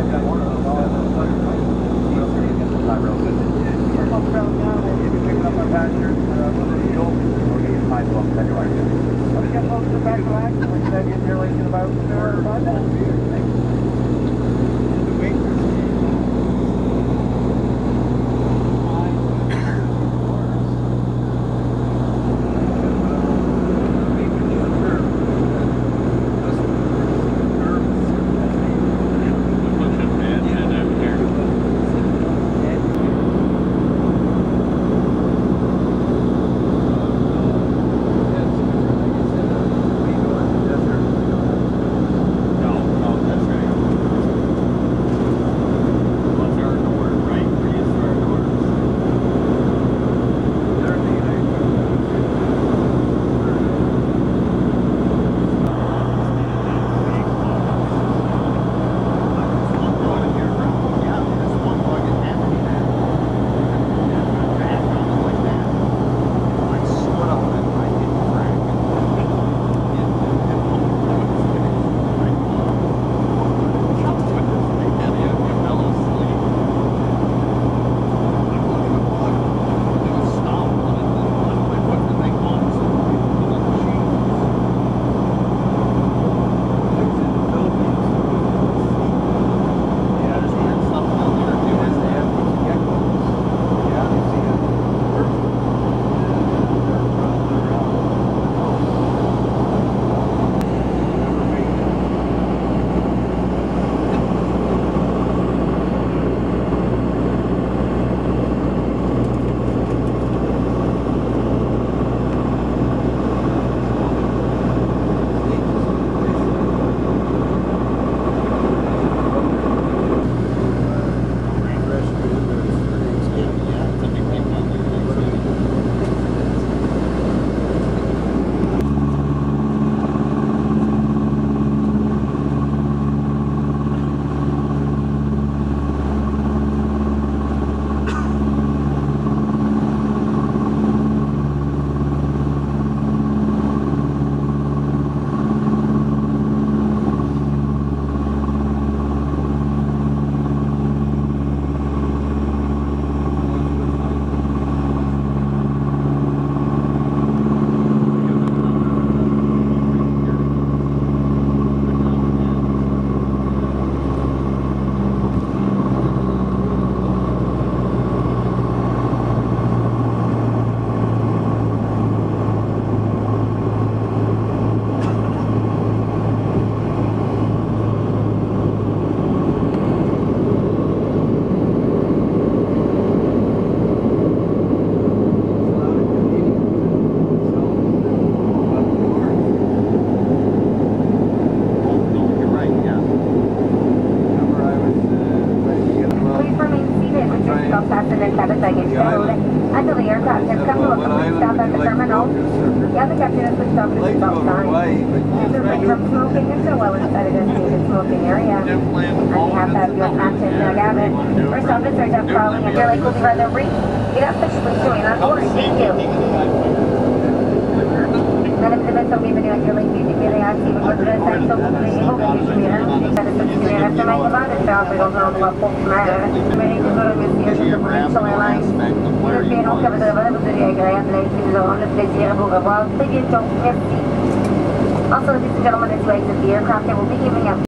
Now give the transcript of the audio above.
Deer Lake will be rather brief. Get up, especially doing our orders. Thank you. Nada de prevenção bíblica na Deer Lake YDF, se você quiser sair do mundo de novo, para substituir também levada, então pegou uma pouco mais. Primeiro que foram investidos no Provincial Airlines. European ook hebben de Deer gereden, leefden zo 100 voor gebouwd. Thank you, merci. Also, ladies and gentlemen, it's late that the aircraft will be giving up